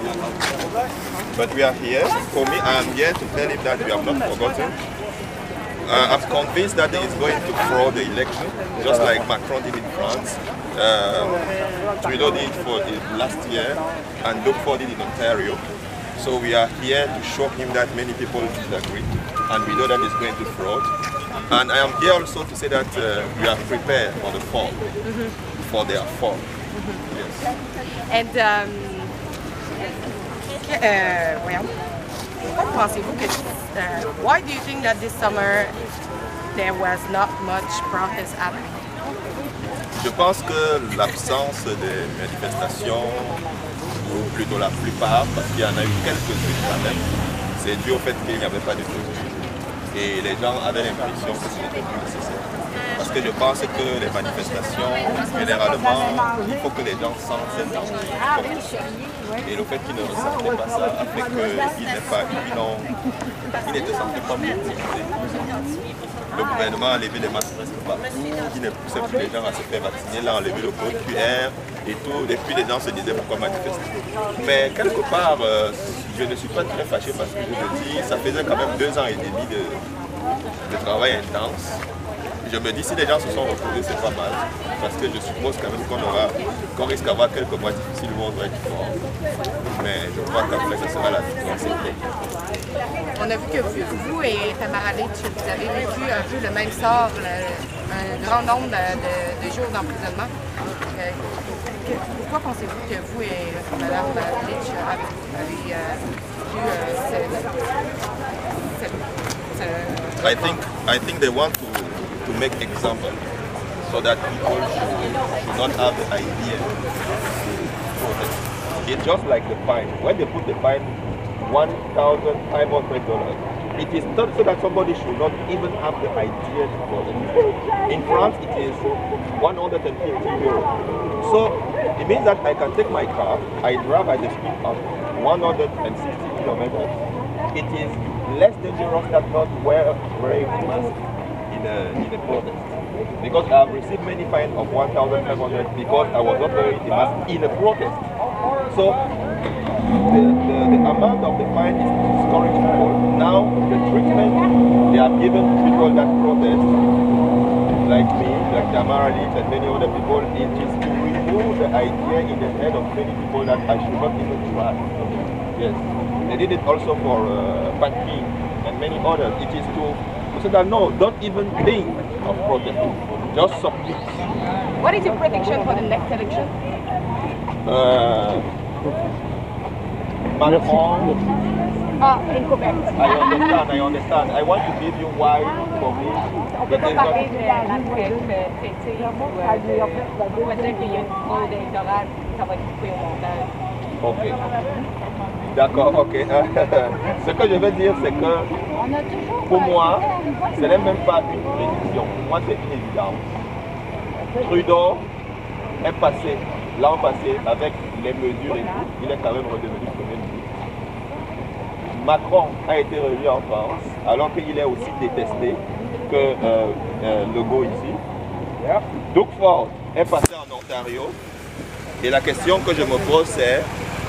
But we are here. For me, I am here to tell him that we have not forgotten. I'm convinced that he is going to fraud the election, just like Macron did in France. Trudeau did for last year, and Duckford did in Ontario. So we are here to show him that many people disagree, and we know that he's going to fraud. And I am here also to say that we are prepared for the fall, for their fall. Yes. And why do you think that this summer there was not much protest happening? Je pense que l'absence des manifestations, ou plutôt la plupart, parce qu'il y en a eu quelques-unes quand même, c'est dû au fait qu'il n'y avait pas de mesures. Et les gens avaient l'impression que ce n'était plus nécessaire. Parce que je pense que les manifestations, généralement, il faut que les gens sentent cette danger. Et le fait qu'ils ne ressentaient pas ça a fait qu'ils n'étaient sentis pas motivés. Le gouvernement a enlevé les masques partout, il ne poussait plus les gens à se faire vacciner, il a enlevé le code QR et tout, et puis les gens se disaient pourquoi manifester. Mais quelque part, je ne suis pas très fâché parce que je me dis, ça faisait quand même 2 ans et demi de travail intense. Je me dis, si les gens se sont retrouvés, c'est pas mal, parce que je suppose quand même qu'on risque d'avoir quelques mois difficiles où on doit être fort. Mais je crois qu'après, ça sera la victoire. On a vu que vous et Tamara Lich, vous avez vécu un peu le même sort, un grand nombre de jours d'emprisonnement. Pourquoi pensez-vous que vous et Mme Lich avez vu I think they want to make example so that people should not have the idea to protest. It's just like the fine. When they put the fine $1,500, it is not so that somebody should not even have the idea to protest. In France, it is 150 euros. So it means that I can take my car, I drive at the speed of 160 kilometers. It is less dangerous than not wearing a mask in a protest. Because I have received many fines of 1,500 because I was not wearing a mask in a protest. So the amount of the fine is discouraging people. Now the treatment they have given to people that protest, like me, like Tamara Lich and many other people, it is to remove the idea in the head of many people that I should not even try. Yes. They did it also for Pat King and many others. It is to say that no, don't even think of protesting. Just submit. What is your prediction for the next election? Macron. In Quebec. I understand. I want to give you why for me. On peut pas parler de la fétille on va dire qu'il y a une fraude électorale, ça va être coupé au montage. Ok. D'accord, ok. Ce que je veux dire, c'est que pour moi, ce n'est même pas une prédiction. Pour moi, c'est une évidence. Trudeau est passé, l'an passé, avec les mesures et tout, il est quand même redevenu Premier ministre. Macron a été revu en France, alors qu'il est aussi détesté que Legault ici. Duckford est passé en Ontario. Et la question que je me pose, c'est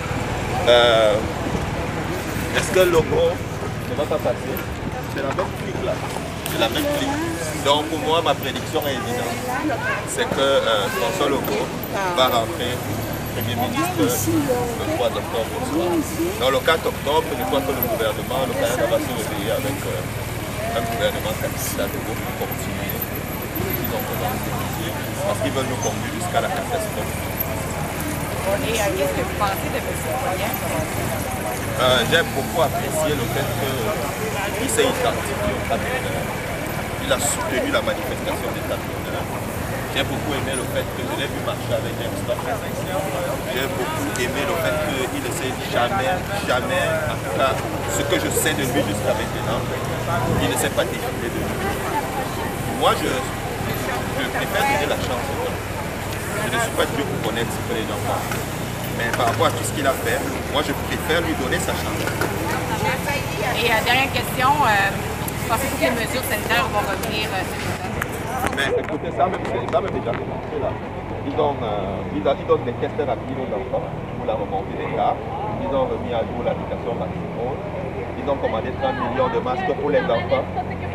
est-ce que Legault ne va pas passer? C'est la même clique là. C'est la même clique. Donc pour moi, ma prédiction est évidente. C'est que François Legault va rentrer Premier ministre le 3 octobre au soir. Dans le 4 octobre, je crois que le gouvernement, le Canada va se réveiller avec un gouvernement capital pour continuer ce qu'ils ont commencé parce qu'ils veulent nous conduire jusqu'à la catastrophe. Et qu'est-ce que vous pensez de M. Poilievre? J'ai beaucoup apprécié le fait qu'il s'est identifié au camionneur. Il a soutenu la manifestation des camionneurs. J'ai beaucoup aimé le fait que je l'ai vu marcher avec James Stock. J'ai beaucoup aimé le fait qu'il ne sait jamais, en tout cas, ce que je sais de lui jusqu'à maintenant, il ne s'est pas défilé de lui. Moi, je préfère donner la chance aux gens. Je ne suis pas Dieu pour connaître ce que les gens pensent. Mais par rapport à tout ce qu'il a fait, moi je préfère lui donner sa chance. Et dernière question, pensez-vous que les mesures sanitaires vont revenir cet automne? Mais écoutez, ça même déjà commencé là. Ils donnent des tests rapides aux enfants pour la remontée des cas. Ils ils ont remis à jour l'application Maximum. Ils ont commandé 30 millions de masques pour les enfants.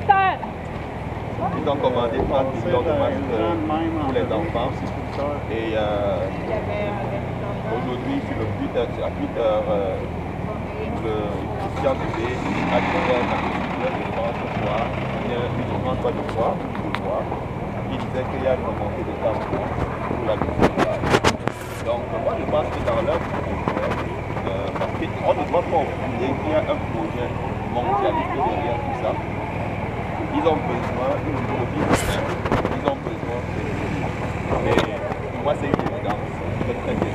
Ils ont commandé 30 millions de masques pour les enfants. Et aujourd'hui, sur le Twitter, à Twitter, le Christian Dubé a découvert un article, je pense, ce soir, uniquement pas de fois, qui disait qu'il y a une remontée de temps pour la vie. Donc, moi, je pense que dans leur projet, parce qu'on ne doit pas oublier qu'il y a un projet mondialisé derrière tout ça. Ils ont besoin d'une produit simple, ils ont besoin de produits. Mais pour moi, c'est une évidence. Je vais très bien.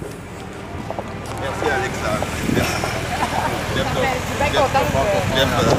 Merci Alexa. Merci. Je suis bien contente.